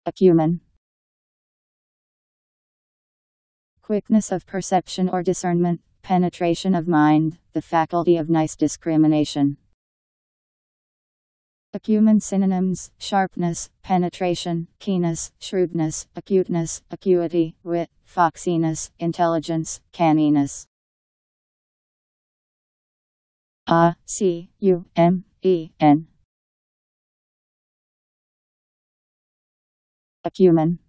Acumen. Quickness of perception or discernment, penetration of mind, the faculty of nice discrimination. Acumen synonyms: sharpness, penetration, keenness, shrewdness, acuteness, acuity, wit, foxiness, intelligence, canniness. Acumen.